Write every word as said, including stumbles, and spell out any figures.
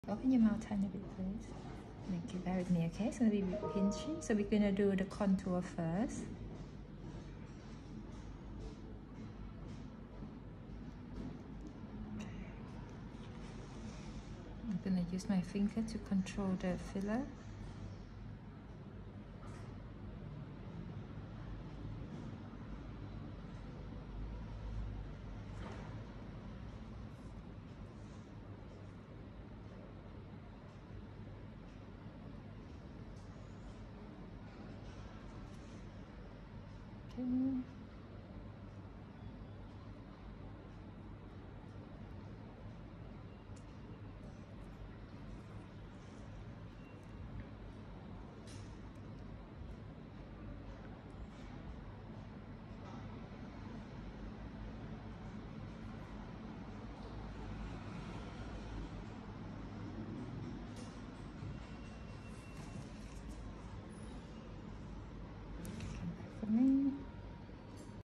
Open your mouth tiny bit, please. Thank you. Bear with me, okay? It's going to be a bit pinchy. So we're going to do the contour first. I'm going to use my finger to control the filler.